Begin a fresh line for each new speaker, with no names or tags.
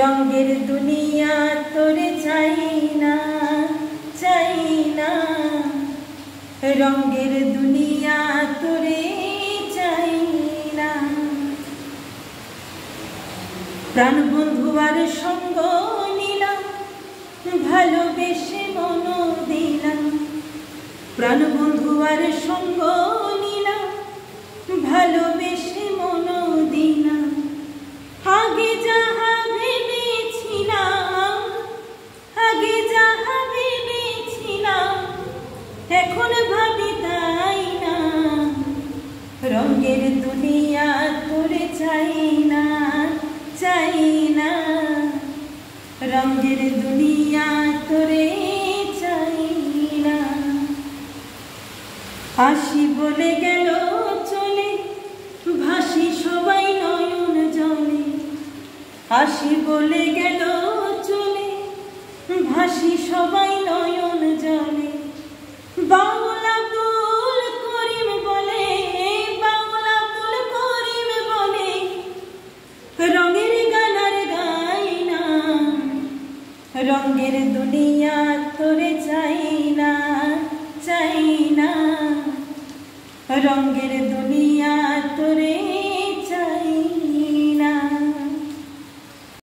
রঙের দুনিয়া তোরে চাই না, চাই না। রঙের দুনিয়া তোরে চাই না। প্রাণ বন্ধুয়ার সঙ্গ নিলাম, ভালোবেসে মন দিলাম। প্রাণ বন্ধুয়ার সঙ্গ নিলাম, ভালোবেসে মন দিলাম। আগে যাহা ভেবেছিলাম, আগে যাহা ভেবেছিলাম, এখন ভাবি তাই না। রঙের দুনিয়া তোরে চাই না, চাই না। রঙের দুনিয়া তোরে চাই না। আসি বলে গেল চলে, ভাসি সবাই নয়ন জলে। আসি বলে গেল চলে, ভাসি সবাই নয়ন জলে। বাউল আব্দুল করিম বলে, বাউল আব্দুল করিম বলে, রঙের গান আর গাই না। রঙের দুনিয়া তোরে চাই না, চাই না। রঙের দুনিয়া তোরে